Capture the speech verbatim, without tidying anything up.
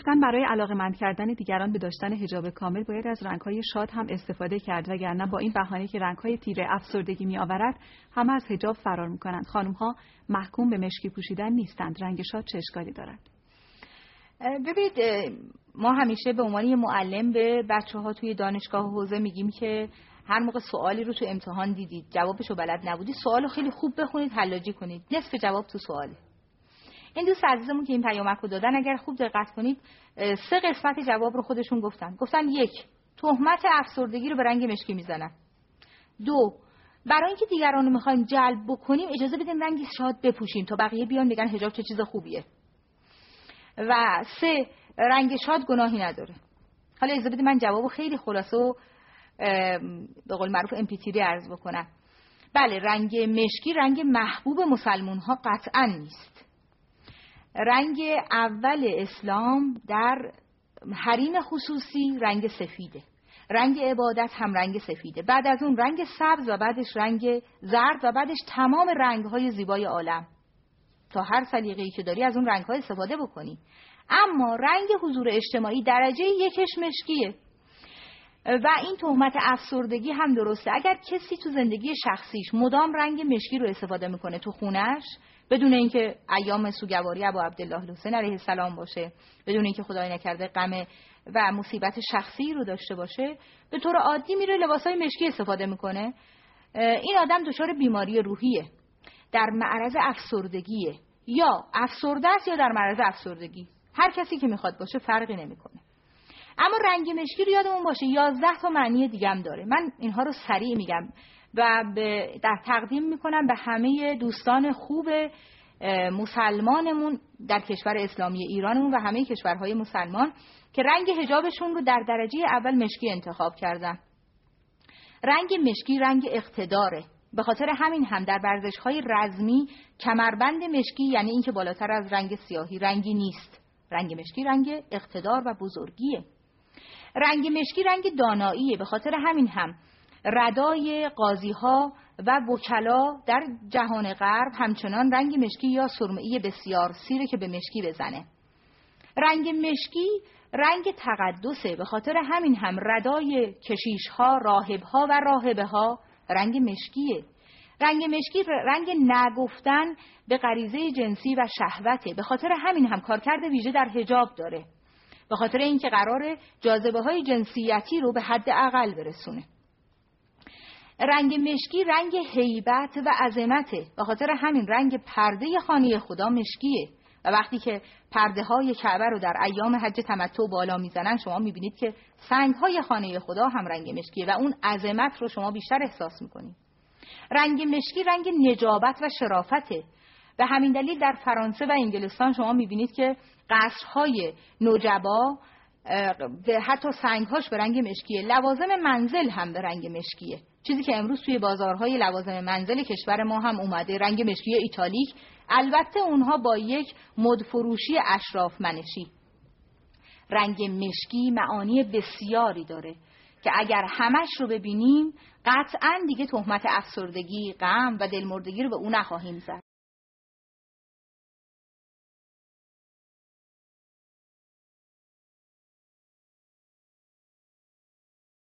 گفتن برای علاقه‌مند کردن دیگران به داشتن حجاب کامل باید از رنگ‌های شاد هم استفاده کرد، وگرنه با این بهانه که رنگ‌های تیره افسردگی می‌آورد همه از حجاب فرار می‌کنند. خانم‌ها محکوم به مشکی پوشیدن نیستند. رنگ شاد چه اشکالی دارد؟ ببینید، ما همیشه به عنوان یه معلم به بچه‌ها توی دانشگاه و حوزه میگیم که هر موقع سوالی رو تو امتحان دیدید جوابشو بلد نبودید، سوالو خیلی خوب بخونید، حلاجی کنید. نصف جواب تو سواله. این دوست عزیزمون که این پیامک رو دادن اگر خوب دقت کنید سه قسمت جواب رو خودشون گفتن. گفتن یک، تهمت افسردگی رو به رنگ مشکی میزنن. دو، برای اینکه دیگران رو میخوایم جلب بکنیم اجازه بدیم رنگ شاد بپوشیم تا بقیه بیان بگن حجاب چه چیز خوبیه. و سه، رنگ شاد گناهی نداره. حالا اجازه بدید من جوابو خیلی خلاصه و به قول معروف امپیتیری عرض بکنم. بله، رنگ مشکی رنگ محبوب مسلمان ها قطعا نیست. رنگ اول اسلام در حریم خصوصی رنگ سفیده، رنگ عبادت هم رنگ سفیده، بعد از اون رنگ سبز و بعدش رنگ زرد و بعدش تمام رنگ‌های زیبای عالم. تا هر سلیقه‌ای که داری از اون رنگ‌ها استفاده بکنی. اما رنگ حضور اجتماعی درجه یکش مشکیه. و این تهمت افسردگی هم درسته. اگر کسی تو زندگی شخصیش مدام رنگ مشکی رو استفاده میکنه تو خونش، بدون اینکه ایام سوگواری ابو عبدالله الحسین علیه السلام باشه، بدون اینکه خدای نکرده غم و مصیبت شخصی رو داشته باشه، به طور عادی میره لباسای مشکی استفاده میکنه، این آدم دچار بیماری روحیه، در معرض افسردگیه، یا افسرده است یا در معرض افسردگی. هر کسی که میخواد باشه فرقی نمیکنه. اما رنگ مشکی رو یادمون باشه یازده تا معنی دیگه هم داره. من اینها رو سریع میگم و در تقدیم میکنم به همه دوستان خوب مسلمانمون در کشور اسلامی ایرانمون و همه کشورهای مسلمان که رنگ حجابشون رو در درجه اول مشکی انتخاب کردن. رنگ مشکی رنگ اقتداره. به خاطر همین هم در ورزش‌های رزمی کمربند مشکی یعنی این که بالاتر از رنگ سیاهی رنگی نیست. رنگ مشکی رنگ اقتدار و بزرگیه. رنگ مشکی رنگ داناییه. به خاطر همین هم ردای قاضی‌ها و وکلا در جهان غرب همچنان رنگ مشکی یا سرمه‌ای بسیار سیره که به مشکی بزنه. رنگ مشکی رنگ تقدسه. به خاطر همین هم ردای کشیش‌ها، راهب‌ها و راهبه‌ها رنگ مشکیه. رنگ مشکی رنگ نگفتن به غریزه جنسی و شهوته. به خاطر همین هم کارکرد ویژه در حجاب داره. به خاطر اینکه قراره جاذبه‌های جنسیتی رو به حد اقل برسونه. رنگ مشکی رنگ هیبت و عظمته. به خاطر همین رنگ پرده خانه خدا مشکیه. و وقتی که پرده های کعبه رو در ایام حج تمتع بالا میزنن شما میبینید که سنگ های خانه خدا هم رنگ مشکیه و اون عظمت رو شما بیشتر احساس میکنید. رنگ مشکی رنگ نجابت و شرافته. به همین دلیل در فرانسه و انگلستان شما میبینید که قصرهای نجبا حتی سنگهاش به رنگ مشکیه. لوازم منزل هم به رنگ مشکیه. چیزی که امروز توی بازارهای لوازم منزل کشور ما هم اومده، رنگ مشکی ایتالیک، البته اونها با یک مدفروشی اشراف منشی. رنگ مشکی معانی بسیاری داره که اگر همش رو ببینیم قطعاً دیگه تهمت افسردگی، غم و دلمردگی رو به اون نخواهیم زد.